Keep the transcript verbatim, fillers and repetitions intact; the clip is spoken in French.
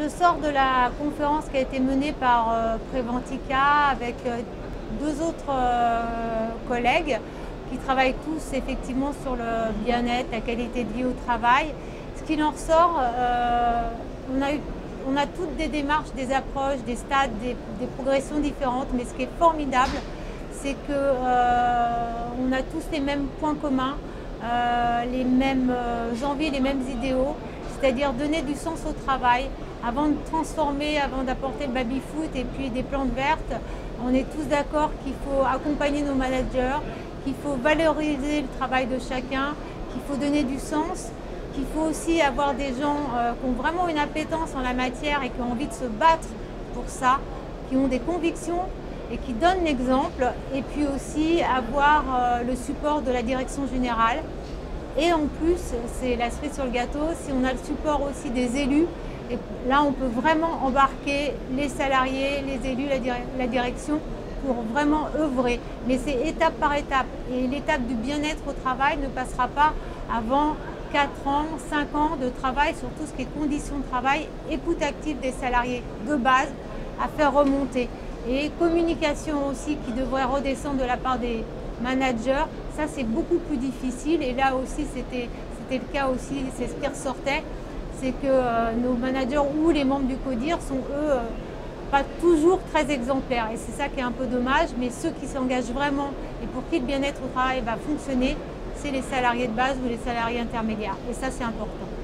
Je sors de la conférence qui a été menée par euh, Préventica avec euh, deux autres euh, collègues qui travaillent tous effectivement sur le bien-être, la qualité de vie au travail. Ce qu'il en ressort, euh, on a eu, on a toutes des démarches, des approches, des stades, des, des progressions différentes, mais ce qui est formidable, c'est qu'on euh, a tous les mêmes points communs, euh, les mêmes euh, envies, les mêmes idéaux, c'est-à-dire donner du sens au travail. Avant de transformer, avant d'apporter le baby-foot et puis des plantes vertes, on est tous d'accord qu'il faut accompagner nos managers, qu'il faut valoriser le travail de chacun, qu'il faut donner du sens, qu'il faut aussi avoir des gens euh, qui ont vraiment une appétence en la matière et qui ont envie de se battre pour ça, qui ont des convictions et qui donnent l'exemple, et puis aussi avoir euh, le support de la direction générale. Et en plus, c'est la cerise sur le gâteau, si on a le support aussi des élus, et là on peut vraiment embarquer les salariés, les élus, la, dire la direction pour vraiment œuvrer. Mais c'est étape par étape. Et l'étape du bien-être au travail ne passera pas avant quatre ans, cinq ans de travail sur tout ce qui est conditions de travail, écoute active des salariés de base à faire remonter. Et communication aussi qui devrait redescendre de la part des managers, ça c'est beaucoup plus difficile. Et là aussi c'était le cas aussi, c'est ce qui ressortait, c'est que euh, nos managers ou les membres du CODIR sont eux euh, pas toujours très exemplaires. Et c'est ça qui est un peu dommage, mais ceux qui s'engagent vraiment et pour qui le bien-être au travail va fonctionner, c'est les salariés de base ou les salariés intermédiaires. Et ça c'est important.